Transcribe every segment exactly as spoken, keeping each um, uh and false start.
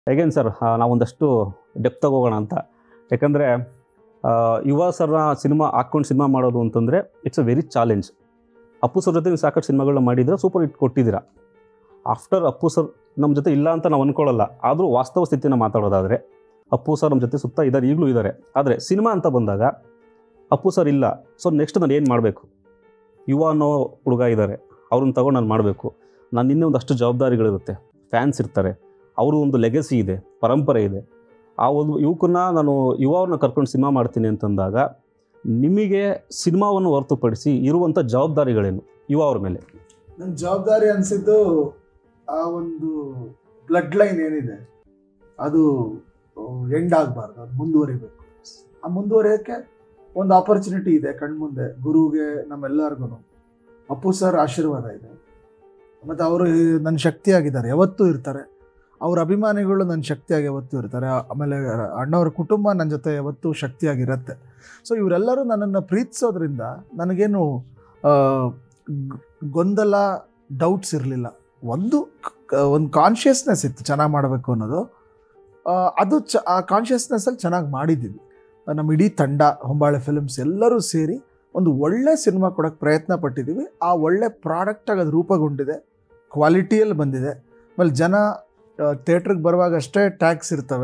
ಹೇಗೇನು sir ನಾವೊಂದಷ್ಟು ಡೆಪ್ತಾಗಿ ಹೋಗೋಣ ಅಂತ. ಯಾಕಂದರೆ ಯುವ ಸರ್ನ ಸಿನಿಮಾ ಹಾಕ್ಕೊಂಡು ಸಿನಿಮಾ ಮಾಡೋದು ಅಂತಂದರೆ it's a very challenge. Appu sir ಜೊತೆ ನೀವು ಸಾಕಷ್ಟು ಸಿನಿಮಾಗಳನ್ನ ಮಾಡಿದ್ರೆ ಸೂಪರ್ ಹಿಟ್ ಕೊಟ್ಟಿದ್ದೀರಾ. ಆಫ್ಟರ್ ಅಪ್ಪು ಸರ್ ನಮ್ಮ ಜೊತೆ ಇಲ್ಲ ಅಂತ ನಾವು ಅಂದ್ಕೊಳ್ಳಲ್ಲ, ಆದರೂ ವಾಸ್ತವ ಸ್ಥಿತಿನ ಮಾತಾಡೋದಾದರೆ ಅಪ್ಪು ಸರ್ ನಮ್ಮ ಜೊತೆ ಸುತ್ತ ಇದ್ದಾರೆ, ಈಗಲೂ ಇದ್ದಾರೆ. ಆದರೆ ಸಿನಿಮಾ ಅಂತ ಬಂದಾಗ ಅಪ್ಪು ಸರ್ ಇಲ್ಲ. ಸೊ ನೆಕ್ಸ್ಟ್ ನಾನು ಏನು ಮಾಡಬೇಕು? ಯುವ ಅನ್ನೋ ಹುಡುಗ ಇದ್ದಾರೆ, ಅವ್ರನ್ನ ತಗೊಂಡು ನಾನು ಮಾಡಬೇಕು. ನಾನು ಇನ್ನೂ ಒಂದಷ್ಟು ಜವಾಬ್ದಾರಿಗಳಿರುತ್ತೆ, ಫ್ಯಾನ್ಸ್ ಇರ್ತಾರೆ, ಅವರು ಒಂದು ಲೆಗಸಿ ಇದೆ, ಪರಂಪರೆ ಇದೆ. ಆ ಒಂದು ಯುವಕನ್ನ ನಾನು ಯುವವ್ರನ್ನ ಕರ್ಕೊಂಡು ಸಿನಿಮಾ ಮಾಡ್ತೀನಿ ಅಂತಂದಾಗ ನಿಮಗೆ ಸಿನಿಮಾವನ್ನು ಹೊರತುಪಡಿಸಿ ಇರುವಂಥ ಜವಾಬ್ದಾರಿಗಳೇನು ಯುವ ಅವ್ರ ಮೇಲೆ? ನನ್ನ ಜವಾಬ್ದಾರಿ ಅನಿಸಿದ್ದು ಆ ಒಂದು ಬ್ಲಡ್ ಲೈನ್ ಏನಿದೆ ಅದು ಎಂಡ್ ಆಗಬಾರ್ದು, ಅದು ಮುಂದುವರಿಬೇಕು. ಆ ಮುಂದುವರಿಯೋಕ್ಕೆ ಒಂದು ಆಪರ್ಚುನಿಟಿ ಇದೆ ಕಣ್ಮುಂದೆ. ಗುರುಗೆ ನಮ್ಮೆಲ್ಲರಿಗೂ ಅಪ್ಪು ಸರ್ ಆಶೀರ್ವಾದ ಇದೆ, ಮತ್ತು ಅವರು ನನ್ನ ಶಕ್ತಿಯಾಗಿದ್ದಾರೆ, ಯಾವತ್ತೂ ಇರ್ತಾರೆ. ಅವ್ರ ಅಭಿಮಾನಿಗಳು ನನ್ನ ಶಕ್ತಿಯಾಗಿ ಯಾವತ್ತೂ ಇರ್ತಾರೆ. ಆಮೇಲೆ ಅಣ್ಣವ್ರ ಕುಟುಂಬ ನನ್ನ ಜೊತೆ ಯಾವತ್ತೂ ಶಕ್ತಿಯಾಗಿರುತ್ತೆ. ಸೊ ಇವರೆಲ್ಲರೂ ನನ್ನನ್ನು ಪ್ರೀತಿಸೋದ್ರಿಂದ ನನಗೇನು ಗೊಂದಲ, ಡೌಟ್ಸ್ ಇರಲಿಲ್ಲ. ಒಂದು ಒಂದು ಕಾನ್ಷಿಯಸ್ನೆಸ್ ಇತ್ತು ಚೆನ್ನಾಗಿ ಮಾಡಬೇಕು ಅನ್ನೋದು. ಅದು ಚ ಆ ಕಾನ್ಷಿಯಸ್ನೆಸ್ಸಲ್ಲಿ ಚೆನ್ನಾಗಿ ಮಾಡಿದ್ದೀವಿ. ನಮ್ಮ ಇಡೀ ತಂಡ, ಹೊಂಬಾಳೆ ಫಿಲ್ಮ್ಸ್ ಎಲ್ಲರೂ ಸೇರಿ ಒಂದು ಒಳ್ಳೆ ಸಿನಿಮಾ ಕೊಡೋಕ್ಕೆ ಪ್ರಯತ್ನ ಪಟ್ಟಿದ್ದೀವಿ. ಆ ಒಳ್ಳೆ ಪ್ರಾಡಕ್ಟಾಗಿ ಅದು ರೂಪುಗೊಂಡಿದೆ, ಕ್ವಾಲಿಟಿಯಲ್ಲಿ ಬಂದಿದೆ. ಆಮೇಲೆ ಜನ ಥಿಯೇಟ್ರಿಗೆ ಬರುವಾಗ ಅಷ್ಟೇ ಟ್ಯಾಕ್ಸ್ ಇರ್ತವೆ.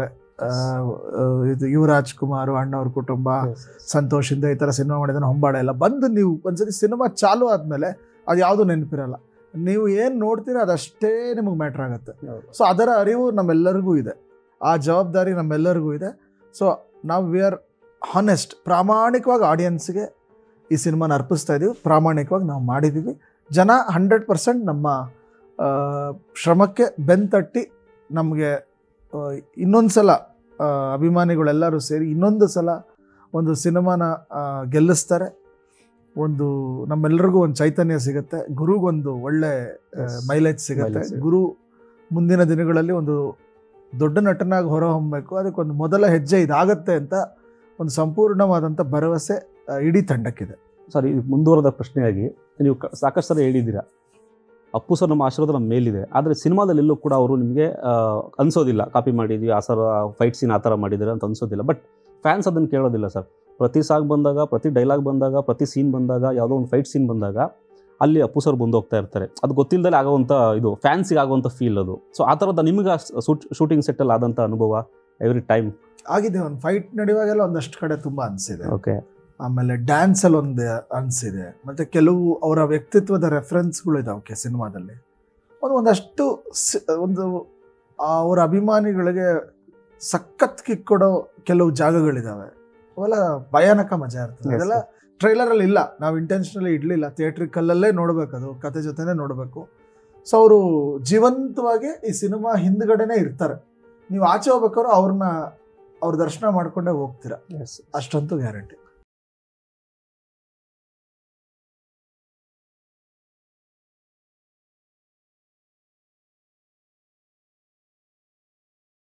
ಇದು ಯುವರಾಜ್ ಕುಮಾರ್, ಅಣ್ಣವ್ರ ಕುಟುಂಬ, ಸಂತೋಷಿಂದ ಈ ಥರ ಸಿನಿಮಾ ಮಾಡಿದ್ದಾನೆ, ಹೊಂಬಾಳೆ ಎಲ್ಲ ಬಂದು ನೀವು ಒಂದ್ಸತಿ ಸಿನಿಮಾ ಚಾಲು ಆದಮೇಲೆ ಅದು ಯಾವುದೂ ನೆನಪಿರಲ್ಲ. ನೀವು ಏನು ನೋಡ್ತೀರ ಅದಷ್ಟೇ ನಿಮಗೆ ಮ್ಯಾಟ್ರ್ ಆಗುತ್ತೆ. ಸೊ ಅದರ ಅರಿವು ನಮ್ಮೆಲ್ಲರಿಗೂ ಇದೆ, ಆ ಜವಾಬ್ದಾರಿ ನಮ್ಮೆಲ್ಲರಿಗೂ ಇದೆ. ಸೊ ನಾವು ವಿ ಆರ್ ಹಾನೆಸ್ಟ್, ಪ್ರಾಮಾಣಿಕವಾಗಿ ಆಡಿಯನ್ಸ್ಗೆ ಈ ಸಿನಿಮಾನ ಅರ್ಪಿಸ್ತಾ ಇದ್ದೀವಿ. ಪ್ರಾಮಾಣಿಕವಾಗಿ ನಾವು ಮಾಡಿದ್ದೀವಿ. ಜನ ಹಂಡ್ರೆಡ್ ಪರ್ಸೆಂಟ್ ನಮ್ಮ ಶ್ರಮಕ್ಕೆ ಬೆನ್ತಟ್ಟಿ ನಮಗೆ ಇನ್ನೊಂದು ಸಲ ಅಭಿಮಾನಿಗಳೆಲ್ಲರೂ ಸೇರಿ ಇನ್ನೊಂದು ಸಲ ಒಂದು ಸಿನಿಮಾನ ಗೆಲ್ಲಿಸ್ತಾರೆ. ಒಂದು ನಮ್ಮೆಲ್ಲರಿಗೂ ಒಂದು ಚೈತನ್ಯ ಸಿಗುತ್ತೆ, ಗುರುಗೊಂದು ಒಳ್ಳೆ ಮೈಲೇಜ್ ಸಿಗುತ್ತೆ. ಗುರು ಮುಂದಿನ ದಿನಗಳಲ್ಲಿ ಒಂದು ದೊಡ್ಡ ನಟನಾಗಿ ಹೊರಹೊಮ್ಮಬೇಕು, ಅದಕ್ಕೊಂದು ಮೊದಲ ಹೆಜ್ಜೆ ಇದಾಗತ್ತೆ ಅಂತ ಒಂದು ಸಂಪೂರ್ಣವಾದಂಥ ಭರವಸೆ ಇಡೀ ತಂಡಕ್ಕಿದೆ. ಸರ್, ಇದು ಮುಂದುವರೆದ ಪ್ರಶ್ನೆಯಾಗಿ ನೀವು ಸಾಕಷ್ಟು ಸಲ ಹೇಳಿದ್ದೀರಾ ಅಪ್ಪು ಸರ್ ನಮ್ಮ ಆಶೀರ್ವಾದ ನಮ್ಮ ಮೇಲಿದೆ. ಆದರೆ ಸಿನಿಮಾದಲ್ಲೆಲ್ಲೂ ಕೂಡ ಅವರು ನಿಮಗೆ ಅನಿಸೋದಿಲ್ಲ ಕಾಪಿ ಮಾಡಿದ್ವಿ, ಆ ಸರ್ ಫೈಟ್ ಸೀನ್ ಆ ಥರ ಮಾಡಿದ್ದೀರಾ ಅಂತ ಅನಿಸೋದಿಲ್ಲ. ಬಟ್ ಫ್ಯಾನ್ಸ್ ಅದನ್ನು ಕೇಳೋದಿಲ್ಲ ಸರ್. ಪ್ರತಿ ಸಾಂಗ್ ಬಂದಾಗ, ಪ್ರತಿ ಡೈಲಾಗ್ ಬಂದಾಗ, ಪ್ರತಿ ಸೀನ್ ಬಂದಾಗ, ಯಾವುದೋ ಒಂದು ಫೈಟ್ ಸೀನ್ ಬಂದಾಗ ಅಲ್ಲಿ ಅಪ್ಪು ಸರ್ ಬಂದು ಹೋಗ್ತಾ ಇರ್ತಾರೆ. ಅದು ಗೊತ್ತಿಲ್ಲದಲ್ಲೇ ಆಗೋವಂಥ ಇದು ಫ್ಯಾನ್ಸಿಗೆ ಆಗುವಂಥ ಫೀಲ್ ಅದು. ಸೊ ಆ ಥರದ ನಿಮಗೆ ಶೂಟ್ ಶೂಟಿಂಗ್ ಸೆಟ್ಟಲ್ಲಿ ಆದಂಥ ಅನುಭವ ಎವ್ರಿ ಟೈಮ್ ಆಗಿದೆ. ಒಂದು ಫೈಟ್ ನಡೆಯುವಾಗೆಲ್ಲ ಒಂದಷ್ಟು ಕಡೆ ತುಂಬ ಅನಿಸಿದೆ. ಓಕೆ. ಆಮೇಲೆ ಡ್ಯಾನ್ಸಲ್ಲಿ ಒಂದು ಅನಿಸಿದೆ. ಮತ್ತು ಕೆಲವು ಅವರ ವ್ಯಕ್ತಿತ್ವದ ರೆಫರೆನ್ಸ್ಗಳು ಇದಾವೆ ಸಿನಿಮಾದಲ್ಲಿ. ಒಂದು ಒಂದಷ್ಟು ಒಂದು ಅವರ ಅಭಿಮಾನಿಗಳಿಗೆ ಸಖತ್ ಕಿಕ್ ಕೊಡೋ ಕೆಲವು ಜಾಗಗಳಿದ್ದಾವೆ. ಅವೆಲ್ಲ ಭಯಾನಕ ಮಜಾ ಇರ್ತದೆ. ಅದೆಲ್ಲ ಟ್ರೈಲರಲ್ಲಿ ಇಲ್ಲ, ನಾವು ಇಂಟೆನ್ಷನಲಿ ಇಡಲಿಲ್ಲ. ಥಿಯೇಟ್ರಿಕಲ್ಲೇ ನೋಡಬೇಕು, ಅದು ಕತೆ ಜೊತೆನೇ ನೋಡಬೇಕು. ಸೊ ಅವರು ಜೀವಂತವಾಗಿ ಈ ಸಿನಿಮಾ ಹಿಂದ್ಗಡೆನೇ ಇರ್ತಾರೆ. ನೀವು ಆಚೆ ಹೋಗ್ಬೇಕಾದ್ರೂ ಅವ್ರನ್ನ ಅವ್ರ ದರ್ಶನ ಮಾಡ್ಕೊಂಡೇ ಹೋಗ್ತೀರಾ, ಅಷ್ಟಂತೂ ಗ್ಯಾರಂಟಿ.